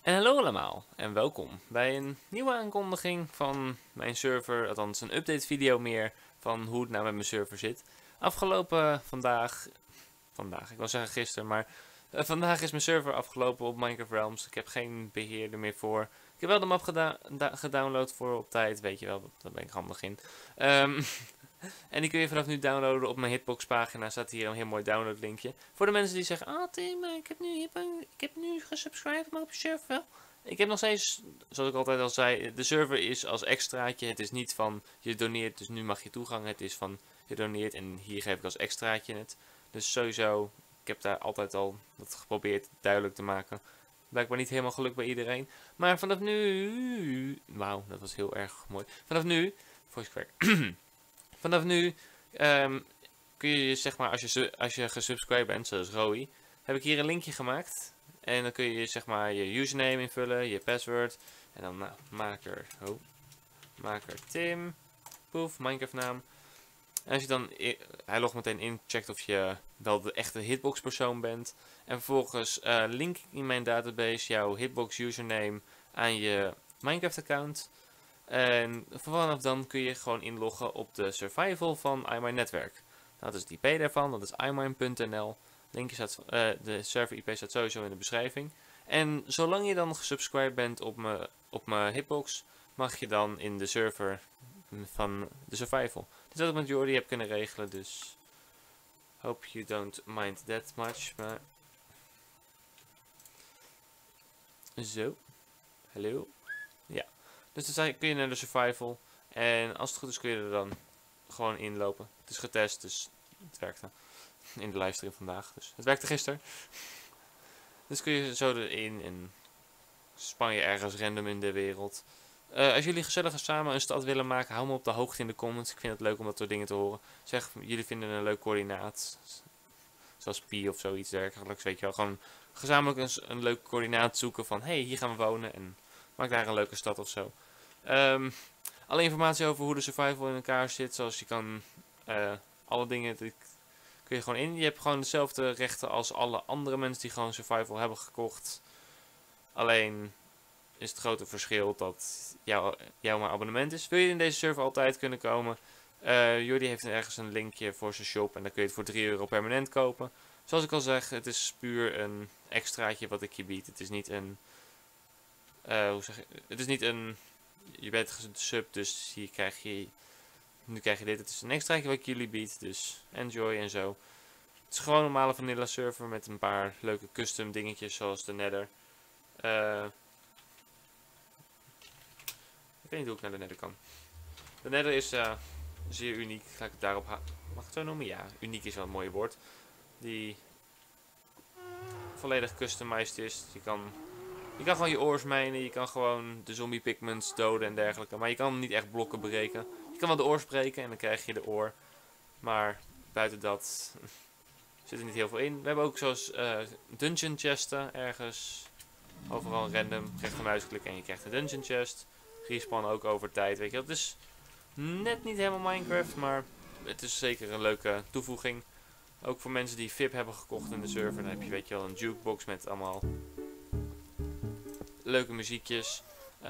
En hallo allemaal en welkom bij een nieuwe aankondiging van mijn server, althans een update video meer van hoe het nou met mijn server zit. Afgelopen vandaag, ik wil zeggen gisteren, maar vandaag is mijn server afgelopen op Minecraft Realms. Ik heb geen beheerder meer voor. Ik heb wel de map gedownload voor op tijd, weet je wel, daar ben ik handig in. En die kun je vanaf nu downloaden op mijn Hitbox pagina. Staat hier een heel mooi download linkje. Voor de mensen die zeggen, ah Tim, ik heb nu gesubscribed, maar op je server wel. Ik heb nog steeds, zoals ik altijd al zei, de server is als extraatje. Het is niet van je doneert, dus nu mag je toegang. Het is van je doneert en hier geef ik als extraatje het. Dus sowieso, ik heb daar altijd al dat geprobeerd duidelijk te maken. Blijkbaar niet helemaal gelukt bij iedereen. Maar vanaf nu, wauw, dat was heel erg mooi. Vanaf nu, voice crack. Vanaf nu kun je, zeg maar, als je gesubscribed bent, zoals Roy, heb ik hier een linkje gemaakt. En dan kun je, zeg maar, je username invullen, je password. En dan, nou, maker Tim, poef, Minecraft naam. En als je dan, hij logt meteen in, checkt of je wel de echte Hitbox persoon bent. En vervolgens link in mijn database jouw Hitbox username aan je Minecraft account. En vanaf dan kun je gewoon inloggen op de survival van iMine-netwerk. Dat is het IP daarvan, dat is imine.nl. De server IP staat sowieso in de beschrijving. En zolang je dan gesubscribed bent op mijn Hitbox, mag je dan in de server van de survival. Dit is wat ik met Jordi heb kunnen regelen, dus hope you don't mind that much. Maar zo, hallo. Ja, dus dan kun je naar de survival. En als het goed is kun je er dan gewoon inlopen. Het is getest, dus het werkte. In de livestream vandaag, dus het werkte gisteren. Dus kun je zo erin en span je ergens random in de wereld. Als jullie gezellig samen een stad willen maken, hou me op de hoogte in de comments. Ik vind het leuk om dat soort dingen te horen. Zeg, jullie vinden een leuk coördinaat. Zoals Pi of zoiets dergelijks, weet je wel. Gewoon gezamenlijk een leuk coördinaat zoeken van, hey, hier gaan we wonen en maak daar een leuke stad of zo. Alle informatie over hoe de survival in elkaar zit, zoals je kan, alle dingen, kun je gewoon in. Je hebt gewoon dezelfde rechten als alle andere mensen die gewoon survival hebben gekocht. Alleen is het grote verschil dat jouw maar abonnement is. Wil je in deze server altijd kunnen komen? Jordi heeft ergens een linkje voor zijn shop en dan kun je het voor 3 euro permanent kopen. Zoals ik al zeg, het is puur een extraatje wat ik je bied. Het is niet een, het is niet een, je bent gesub, dus nu krijg je dit. Het is een extraatje wat ik jullie bied, dus enjoy en zo. Het is gewoon een normale vanilla server met een paar leuke custom dingetjes zoals de Nether. Ik weet niet hoe ik naar de Nether kan. De Nether is zeer uniek. Ga ik het daarop mag ik het zo noemen? Ja, uniek is wel een mooi woord. Die volledig customized is. Je kan gewoon je ores mijnen. Je kan gewoon de zombie pigments doden en dergelijke. Maar je kan niet echt blokken breken. Je kan wel de ore breken en dan krijg je de ore. Maar buiten dat zit er niet heel veel in. We hebben ook zoals dungeon chesten ergens. Overal random. Rechtermuisklik en je krijgt een dungeon chest. Respawn ook over tijd, weet je. Het is net niet helemaal Minecraft, maar het is zeker een leuke toevoeging. Ook voor mensen die VIP hebben gekocht in de server. Dan heb je, weet je wel, een jukebox met allemaal leuke muziekjes.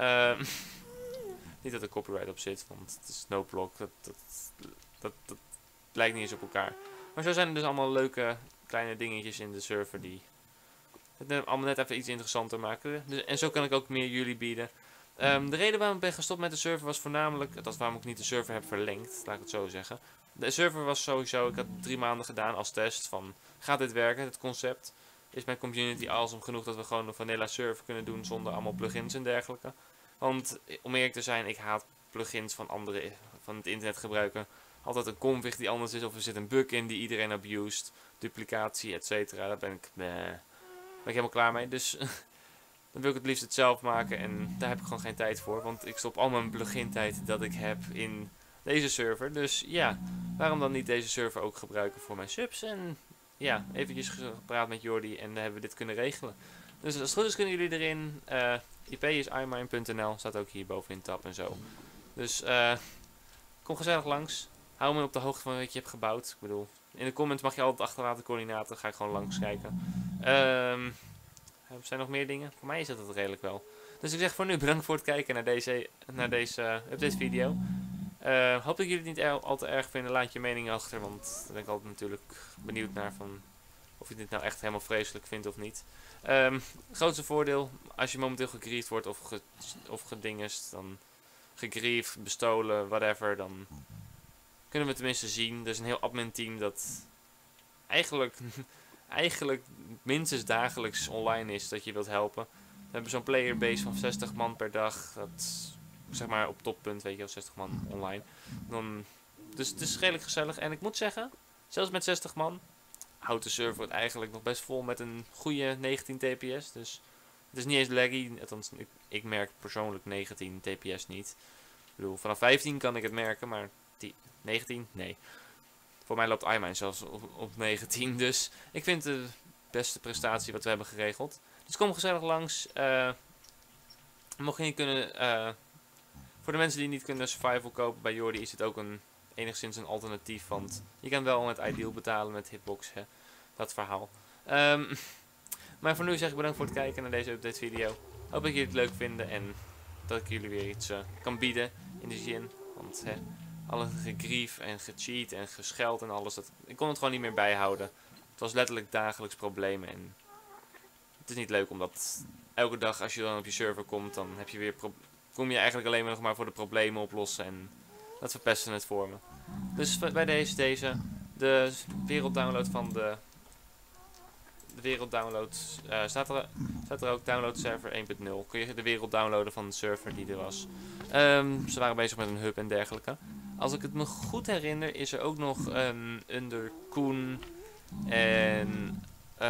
Niet dat er copyright op zit, want het is no block. Dat lijkt niet eens op elkaar. Maar zo zijn er dus allemaal leuke kleine dingetjes in de server die het allemaal net even iets interessanter maken. Dus, en zo kan ik ook meer jullie bieden. De reden waarom ik ben gestopt met de server was voornamelijk, dat is waarom ik niet de server heb verlengd, laat ik het zo zeggen. De server was sowieso, ik had 3 maanden gedaan als test van, gaat dit werken, het concept? Is mijn community awesome genoeg dat we gewoon een vanilla server kunnen doen zonder allemaal plugins en dergelijke? Want, om eerlijk te zijn, ik haat plugins van het internet gebruiken. Altijd een config die anders is of er zit een bug in die iedereen abused, duplicatie, etc. Daar ben ik helemaal klaar mee, dus dan wil ik het liefst het zelf maken en daar heb ik gewoon geen tijd voor. Want ik stop al mijn plugin tijd dat ik heb in deze server. Dus ja, waarom dan niet deze server ook gebruiken voor mijn subs? En ja, eventjes gepraat met Jordi en dan hebben we dit kunnen regelen. Dus als het goed is kunnen jullie erin. IP is imine.nl, staat ook hier bovenin tab en zo. Dus kom gezellig langs. Hou me op de hoogte van wat je hebt gebouwd. Ik bedoel, in de comments mag je altijd achterlaten coördinaten. Ga ik gewoon langs kijken. Zijn er nog meer dingen? Voor mij is dat het redelijk wel. Dus ik zeg voor nu bedankt voor het kijken naar deze update video. Hoop dat jullie het niet al te erg vinden. Laat je mening achter, want daar ben ik altijd natuurlijk benieuwd naar van of je dit nou echt helemaal vreselijk vindt of niet. Grootste voordeel, als je momenteel gegriefd wordt of gedingest, dan gegriefd, bestolen, whatever, dan kunnen we tenminste zien. Er is een heel admin team dat eigenlijk minstens dagelijks online is dat je wilt helpen. We hebben zo'n playerbase van 60 man per dag. Dat zeg maar op toppunt, weet je wel, 60 man online. Dus het is redelijk gezellig. En ik moet zeggen, zelfs met 60 man houdt de server het eigenlijk nog best vol met een goede 19 tps. Dus het is niet eens laggy. Althans, ik merk persoonlijk 19 tps niet. Ik bedoel, vanaf 15 kan ik het merken, maar 19? Nee. Voor mij loopt iMine zelfs op 19. Dus ik vind het de beste prestatie wat we hebben geregeld. Dus kom gezellig langs. Mocht je niet kunnen... voor de mensen die niet kunnen survival kopen bij Jordi is het ook enigszins een alternatief. Want je kan wel met Ideal betalen met Hitbox. Hè? Dat verhaal. Maar voor nu zeg ik bedankt voor het kijken naar deze update video. Hoop dat jullie het leuk vinden en dat ik jullie weer iets kan bieden in de zin. Want alle gegrief en gecheat en gescheld en alles, ik kon het gewoon niet meer bijhouden. Het was letterlijk dagelijks problemen en het is niet leuk omdat elke dag als je dan op je server komt, dan heb je kom je eigenlijk alleen maar nog maar voor de problemen oplossen en dat verpesten het voor me. Dus bij deze de werelddownload van de werelddownload staat er ook download server 1.0. Kun je de wereld downloaden van de server die er was. Ze waren bezig met een hub en dergelijke. Als ik het me goed herinner is er ook nog under Koen en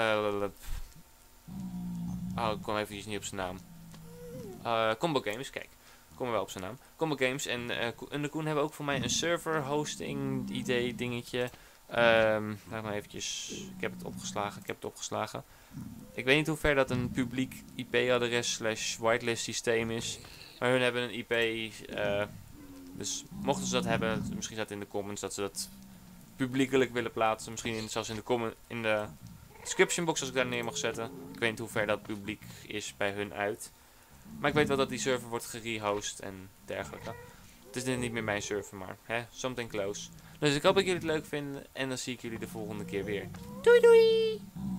ik kwam even niet op zijn naam. Combo Games, kijk. Kom er wel op zijn naam. Combo Games en under Koen hebben ook voor mij een server hosting idee dingetje. Laat maar eventjes. Ik heb het opgeslagen. Ik weet niet hoe ver dat een publiek IP-adres / whitelist systeem is. Maar hun hebben een IP. Dus mochten ze dat hebben, misschien staat in de comments dat ze dat publiekelijk willen plaatsen. Misschien zelfs in de description box als ik daar neer mag zetten. Ik weet niet hoe ver dat publiek is bij hun uit. Maar ik weet wel dat die server wordt gerehost en dergelijke. Het is niet meer mijn server, maar something close. Dus ik hoop dat jullie het leuk vinden en dan zie ik jullie de volgende keer weer. Doei doei!